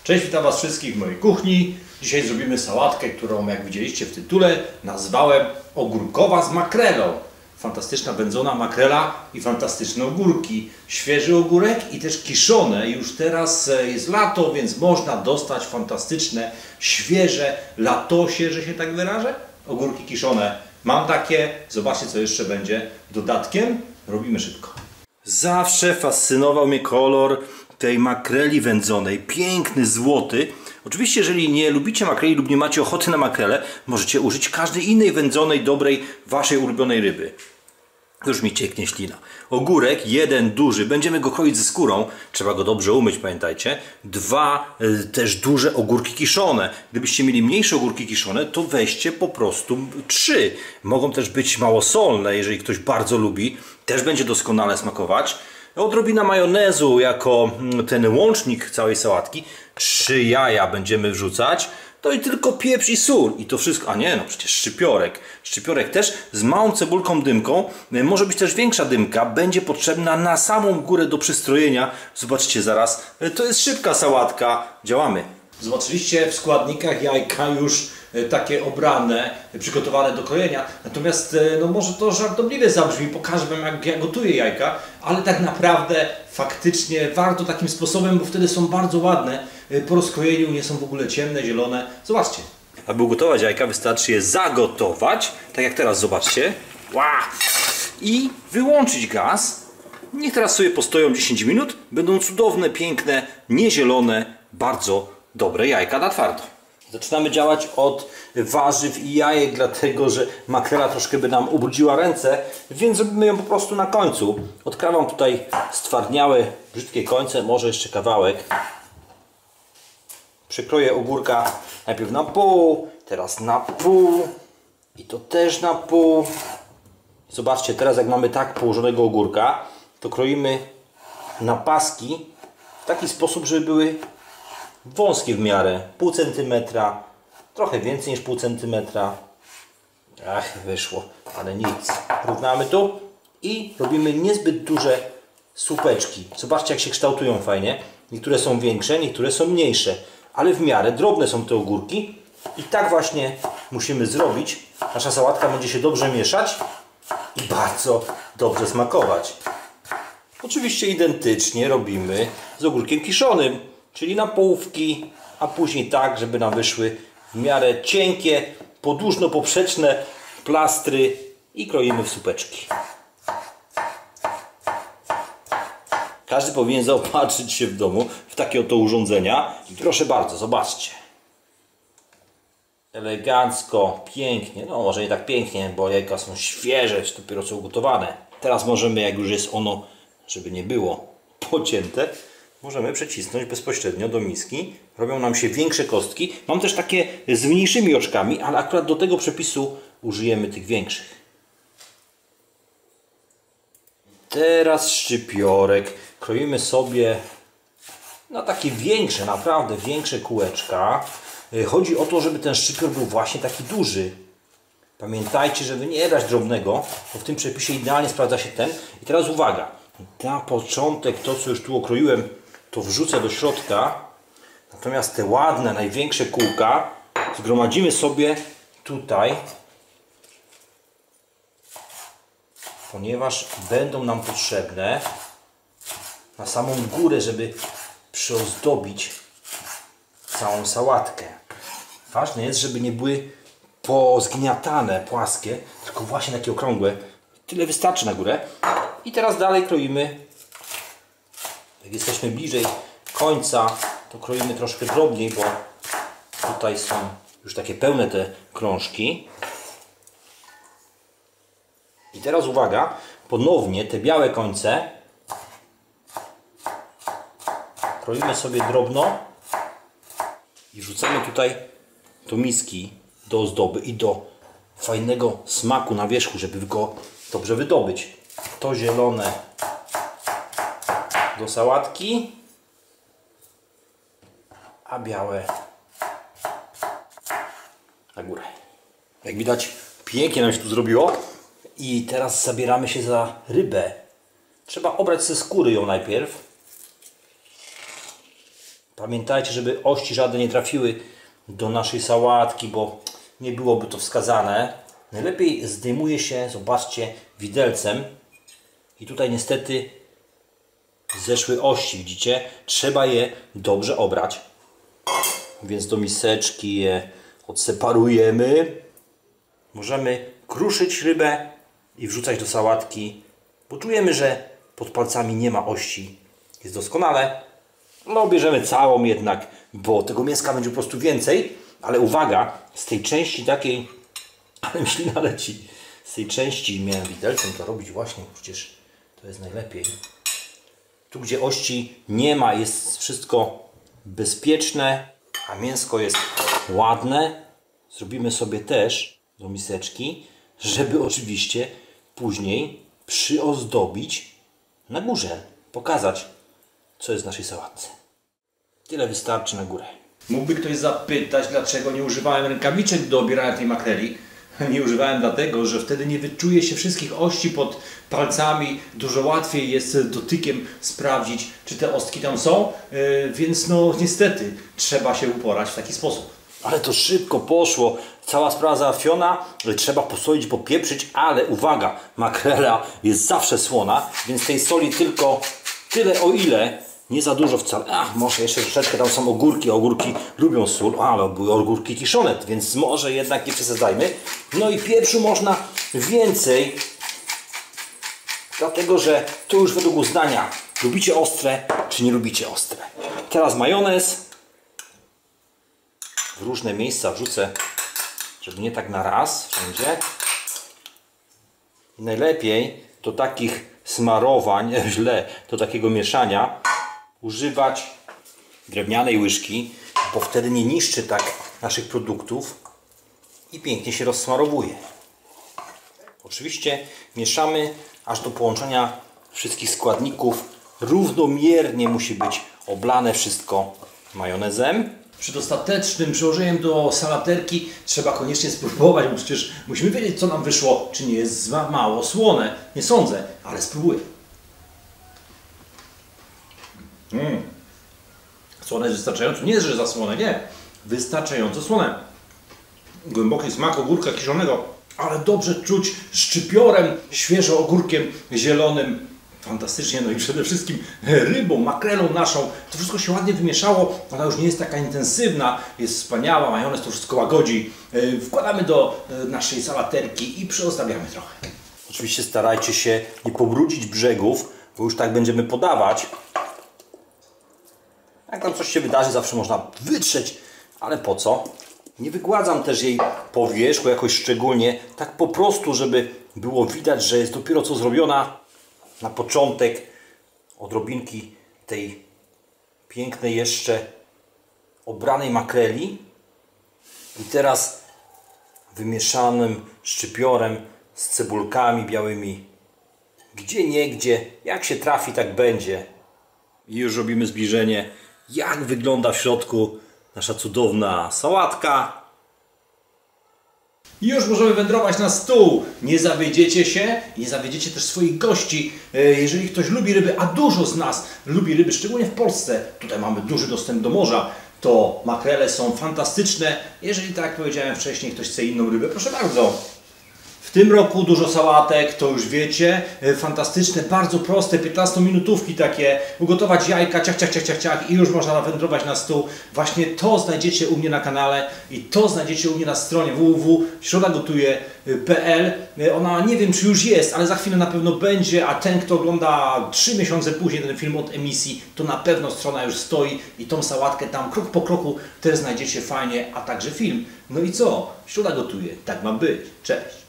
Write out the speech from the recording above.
Cześć, witam Was wszystkich w mojej kuchni. Dzisiaj zrobimy sałatkę, którą, jak widzieliście w tytule, nazwałem ogórkowa z makrelą. Fantastyczna wędzona makrela i fantastyczne ogórki. Świeży ogórek i też kiszone. Już teraz jest lato, więc można dostać fantastyczne, świeże latosie, że się tak wyrażę. Ogórki kiszone. Mam takie. Zobaczcie, co jeszcze będzie dodatkiem. Robimy szybko. Zawsze fascynował mnie kolor tej makreli wędzonej. Piękny, złoty. Oczywiście, jeżeli nie lubicie makreli lub nie macie ochoty na makrelę, możecie użyć każdej innej wędzonej, dobrej, waszej ulubionej ryby. Już mi cieknie ślina. Ogórek, jeden duży, będziemy go kroić ze skórą. Trzeba go dobrze umyć, pamiętajcie. Dwa też duże ogórki kiszone. Gdybyście mieli mniejsze ogórki kiszone, to weźcie po prostu 3. Mogą też być małosolne, jeżeli ktoś bardzo lubi. Też będzie doskonale smakować. Odrobina majonezu jako ten łącznik całej sałatki. 3 jaja będziemy wrzucać. To i tylko pieprz i sól. I to wszystko, a nie, no przecież szczypiorek. Szczypiorek też z małą cebulką dymką. Może być też większa dymka. Będzie potrzebna na samą górę do przystrojenia. Zobaczcie zaraz. To jest szybka sałatka. Działamy. Zobaczyliście w składnikach jajka już takie obrane, przygotowane do krojenia. Natomiast no może to żartobliwie zabrzmi, pokażę Wam jak ja gotuję jajka, ale tak naprawdę faktycznie warto takim sposobem, bo wtedy są bardzo ładne. Po rozkrojeniu nie są w ogóle ciemne, zielone. Zobaczcie. Aby ugotować jajka, wystarczy je zagotować, tak jak teraz zobaczcie. Wow. I wyłączyć gaz. Niech teraz sobie postoją 10 minut. Będą cudowne, piękne, niezielone, bardzo dobre jajka na twardo. Zaczynamy działać od warzyw i jajek, dlatego że makrela troszkę by nam ubrudziła ręce, więc zrobimy ją po prostu na końcu. Odkrawam tutaj stwardniałe, brzydkie końce, może jeszcze kawałek. Przykroję ogórka najpierw na pół, teraz na pół i to też na pół. Zobaczcie, teraz jak mamy tak położonego ogórka, to kroimy na paski w taki sposób, żeby były wąskie w miarę, pół centymetra, trochę więcej niż pół centymetra. Ach, wyszło, ale nic. Równamy tu i robimy niezbyt duże słupeczki. Zobaczcie, jak się kształtują fajnie. Niektóre są większe, niektóre są mniejsze, ale w miarę drobne są te ogórki. I tak właśnie musimy zrobić. Nasza sałatka będzie się dobrze mieszać i bardzo dobrze smakować. Oczywiście identycznie robimy z ogórkiem kiszonym. Czyli na połówki, a później tak, żeby nam wyszły w miarę cienkie, podłużno-poprzeczne plastry i kroimy w słupeczki. Każdy powinien zaopatrzyć się w domu w takie oto urządzenia. I proszę bardzo, zobaczcie. Elegancko, pięknie. No może nie tak pięknie, bo jajka są świeże, dopiero co ugotowane. Teraz możemy, jak już jest ono, żeby nie było pocięte, możemy przecisnąć bezpośrednio do miski. Robią nam się większe kostki. Mam też takie z mniejszymi oczkami, ale akurat do tego przepisu użyjemy tych większych. Teraz szczypiorek. Kroimy sobie na takie większe, naprawdę większe kółeczka. Chodzi o to, żeby ten szczypior był właśnie taki duży. Pamiętajcie, żeby nie brać drobnego, bo w tym przepisie idealnie sprawdza się ten. I teraz uwaga. Na początek to, co już tu okroiłem, to wrzucę do środka. Natomiast te ładne, największe kółka zgromadzimy sobie tutaj, ponieważ będą nam potrzebne na samą górę, żeby przyozdobić całą sałatkę. Ważne jest, żeby nie były pozgniatane, płaskie, tylko właśnie takie okrągłe. Tyle wystarczy na górę. I teraz dalej kroimy. Jak jesteśmy bliżej końca, to kroimy troszkę drobniej, bo tutaj są już takie pełne te krążki. I teraz uwaga, ponownie te białe końce kroimy sobie drobno i wrzucamy tutaj do miski, do ozdoby i do fajnego smaku na wierzchu, żeby go dobrze wydobyć. To zielone do sałatki, a białe na górę. Jak widać, pięknie nam się tu zrobiło. I teraz zabieramy się za rybę. Trzeba obrać ze skóry ją najpierw. Pamiętajcie, żeby ości żadne nie trafiły do naszej sałatki, bo nie byłoby to wskazane. Najlepiej zdejmuje się, zobaczcie, widelcem. I tutaj niestety zeszły ości, widzicie? Trzeba je dobrze obrać. Więc do miseczki je odseparujemy. Możemy kruszyć rybę i wrzucać do sałatki, bo czujemy, że pod palcami nie ma ości. Jest doskonale. No bierzemy całą jednak, bo tego mięska będzie po prostu więcej. Ale uwaga, z tej części takiej, ale mi ślina leci, z tej części miałem widelcem to robić właśnie, przecież to jest najlepiej. Tu gdzie ości nie ma, jest wszystko bezpieczne, a mięsko jest ładne. Zrobimy sobie też do miseczki, żeby oczywiście później przyozdobić na górze, pokazać, co jest w naszej sałatce. Tyle wystarczy na górę. Mógłby ktoś zapytać, dlaczego nie używałem rękawiczek do obierania tej makreli. Nie używałem dlatego, że wtedy nie wyczuje się wszystkich ości pod palcami. Dużo łatwiej jest dotykiem sprawdzić, czy te ostki tam są. Więc no niestety trzeba się uporać w taki sposób. Ale to szybko poszło. Cała sprawa załatwiona. Trzeba posolić, popieprzyć, ale uwaga, makrela jest zawsze słona, więc tej soli tylko tyle, o ile. Nie za dużo wcale. Może jeszcze troszeczkę, tam są ogórki. Ogórki lubią sól, ale były ogórki kiszone, więc może jednak nie przesadzajmy. No i pieprzu można więcej, dlatego że to już według uznania. Lubicie ostre, czy nie lubicie ostre. Teraz majonez. W różne miejsca wrzucę, żeby nie tak na raz wszędzie. I najlepiej do takich smarowań, do takiego mieszania używać drewnianej łyżki, bo wtedy nie niszczy tak naszych produktów i pięknie się rozsmarowuje. Oczywiście mieszamy aż do połączenia wszystkich składników. Równomiernie musi być oblane wszystko majonezem. Przed ostatecznym przełożeniem do salaterki trzeba koniecznie spróbować, bo przecież musimy wiedzieć, co nam wyszło, czy nie jest za mało słone. Nie sądzę, ale spróbuję. Słone jest wystarczająco. Nie jest, że za słone, nie. Wystarczająco słone. Głęboki smak ogórka kiszonego, ale dobrze czuć szczypiorem, świeżo ogórkiem zielonym. Fantastycznie, no i przede wszystkim rybą, makrelą naszą. To wszystko się ładnie wymieszało, ona już nie jest taka intensywna, jest wspaniała, majonez to wszystko łagodzi. Wkładamy do naszej salaterki i przyozdabiamy trochę. Oczywiście starajcie się nie pobrudzić brzegów, bo już tak będziemy podawać. Jak tam coś się wydarzy, zawsze można wytrzeć, ale po co? Nie wygładzam też jej po wierzchu jakoś szczególnie, tak po prostu, żeby było widać, że jest dopiero co zrobiona. Na początek odrobinki tej pięknej jeszcze obranej makreli i teraz wymieszanym szczypiorem z cebulkami białymi. Gdzie niegdzie, jak się trafi, tak będzie. I już robimy zbliżenie, jak wygląda w środku nasza cudowna sałatka. I już możemy wędrować na stół. Nie zawiedziecie się, nie zawiedziecie też swoich gości. Jeżeli ktoś lubi ryby, a dużo z nas lubi ryby, szczególnie w Polsce, tutaj mamy duży dostęp do morza, to makrele są fantastyczne. Jeżeli, tak jak powiedziałem wcześniej, ktoś chce inną rybę, proszę bardzo. W tym roku dużo sałatek, to już wiecie, fantastyczne, bardzo proste, 15-minutówki takie, ugotować jajka, ciach, ciach, ciach, ciach, ciach i już można wędrować na stół. Właśnie to znajdziecie u mnie na kanale i to znajdziecie u mnie na stronie www.środagotuje.pl. Ona nie wiem, czy już jest, ale za chwilę na pewno będzie, a ten, kto ogląda 3 miesiące później ten film od emisji, to na pewno strona już stoi i tą sałatkę tam krok po kroku też znajdziecie fajnie, a także film. No i co? Środa gotuje, tak ma być. Cześć!